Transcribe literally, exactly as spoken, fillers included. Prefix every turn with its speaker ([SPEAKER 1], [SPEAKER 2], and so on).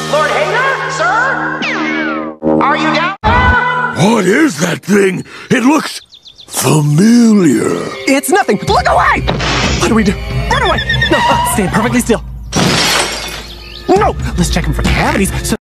[SPEAKER 1] Lord Hater, sir? Are you down there?
[SPEAKER 2] What is that thing? It looks familiar.
[SPEAKER 3] It's nothing. Look away! What do we do? Run away! No, uh, stay perfectly still. No! Let's check him for cavities. So